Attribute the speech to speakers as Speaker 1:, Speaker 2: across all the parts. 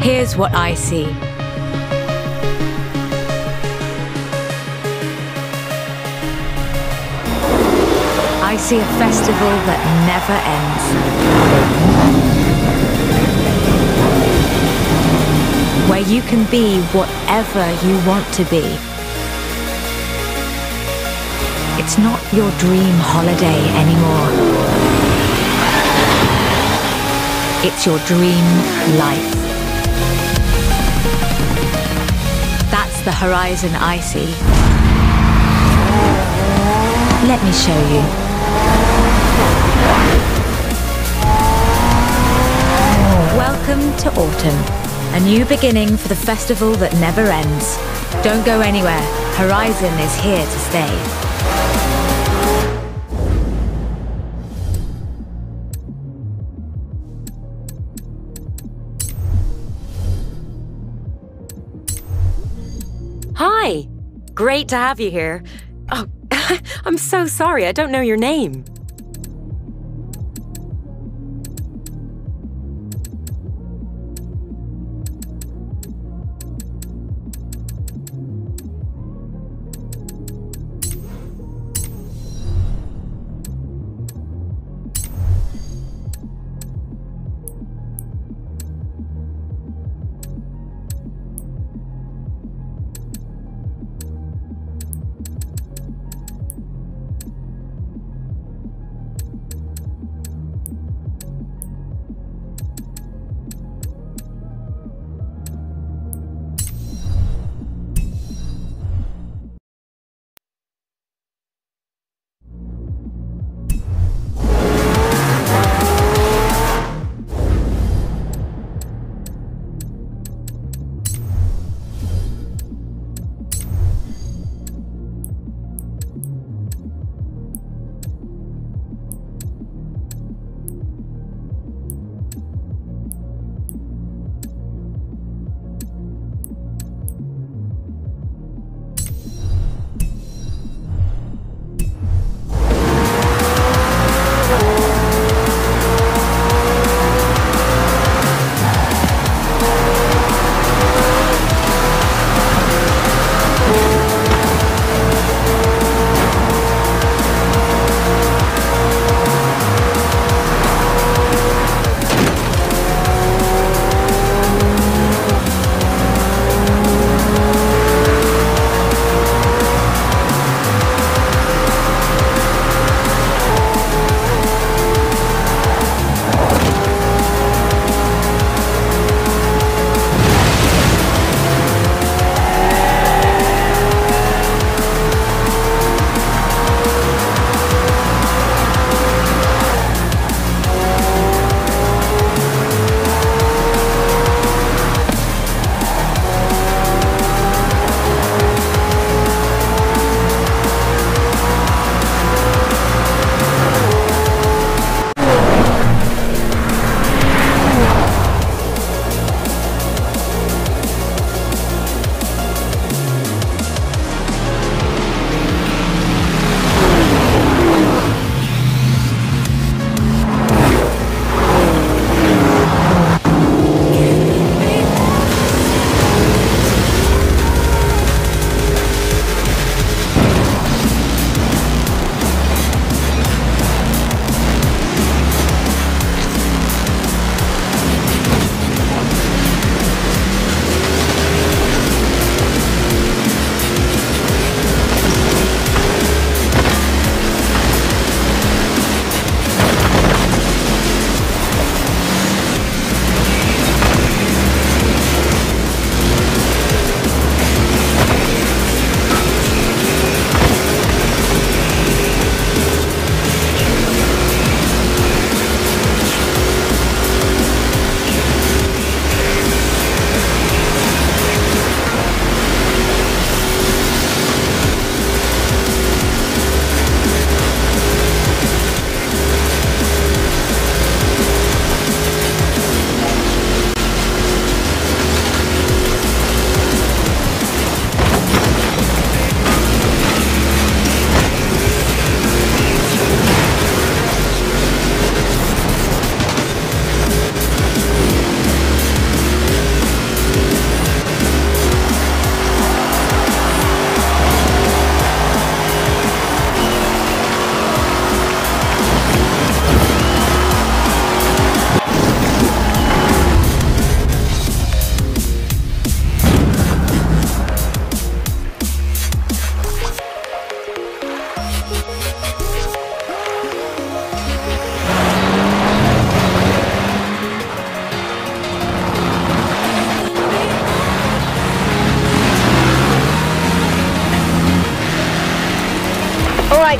Speaker 1: Here's what I see. I see a festival that never ends. Where you can be whatever you want to be. It's not your dream holiday anymore. It's your dream life. That's the horizon I see. Let me show you. Welcome to autumn, a new beginning for the festival that never ends. Don't go anywhere, Horizon is here to stay.
Speaker 2: Hi! Great to have you here. Oh, I'm so sorry, I don't know your name.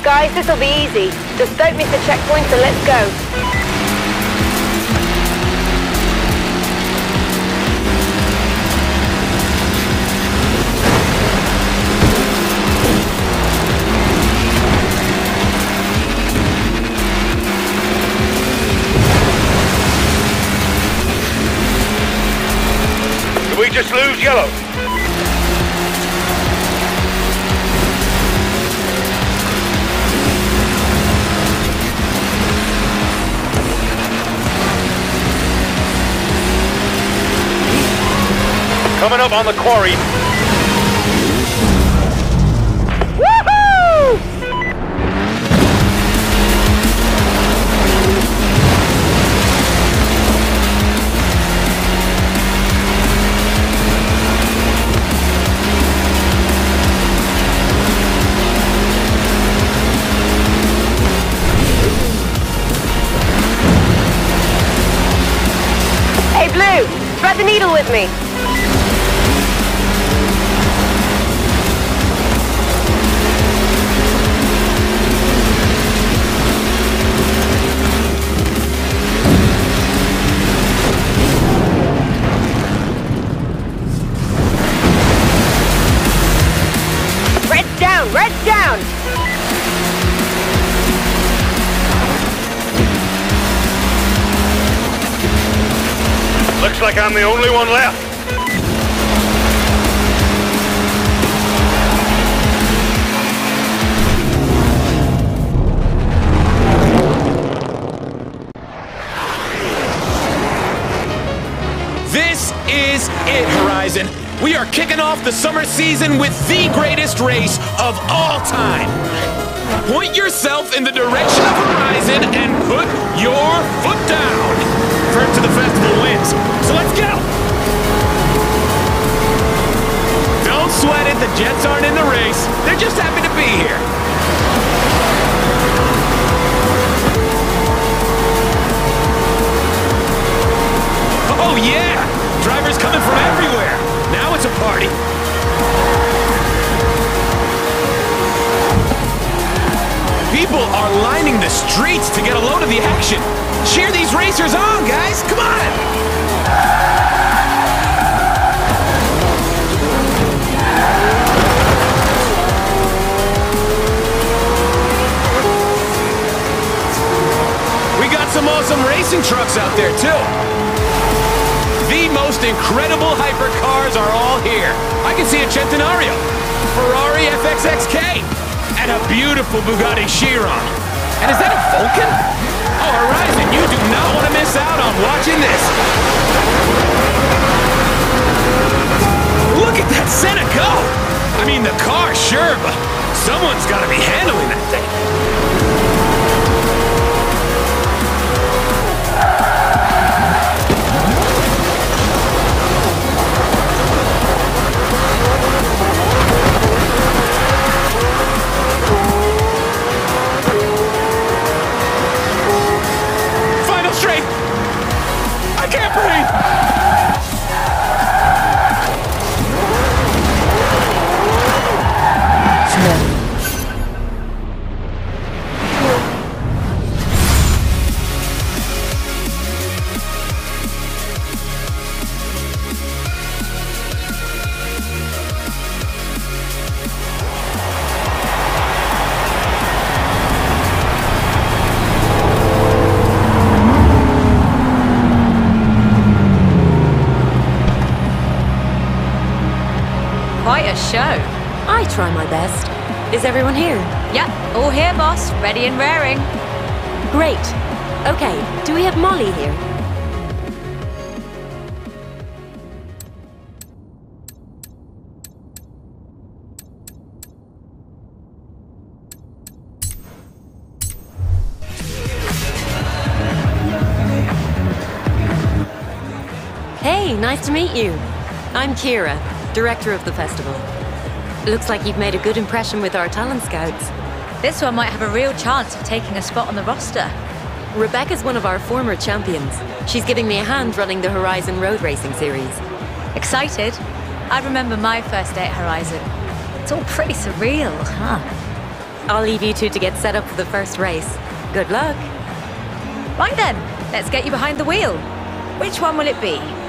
Speaker 3: Guys, this'll be easy. Just don't miss the checkpoints and let's go.
Speaker 4: Did we just lose yellow? Coming up on the quarry.
Speaker 3: Woohoo! Hey, Blue, thread the needle with me. Red down!
Speaker 4: Looks like I'm the only one left.
Speaker 5: This is it, Horizon. We are kicking off the summer season with the greatest race of all time. Point yourself in the direction of Horizon and put your foot down. First to the festival wins, so let's go. Don't sweat it, the Jets aren't in the race. They're just happy to be here. Oh yeah, drivers coming from everywhere. Now it's a party. People are lining the streets to get a load of the action. Cheer these racers on, guys. Come on. We got some awesome racing trucks out there, too. The most incredible hypercars are all here. I can see a Centenario, Ferrari FXXK, and a beautiful Bugatti Chiron. And is that a Vulcan? Oh, Horizon, you do not want to miss out on watching this. Look at that Senna go! I mean, the car, sure, but someone's got to be handling that thing.
Speaker 1: Quite a show.
Speaker 2: I try my best. Is everyone here?
Speaker 1: Yep, all here, boss. Ready and raring.
Speaker 2: Great. Okay, do we have Molly here? Hey, nice to meet you. I'm Kira, director of the festival. Looks like you've made a good impression with our talent scouts.
Speaker 1: This one might have a real chance of taking a spot on the roster.
Speaker 2: Rebecca's one of our former champions. She's giving me a hand running the Horizon Road Racing Series.
Speaker 1: Excited? I remember my first day at Horizon. It's all pretty surreal, huh?
Speaker 2: I'll leave you two to get set up for the first race. Good luck.
Speaker 1: Right then, let's get you behind the wheel. Which one will it be?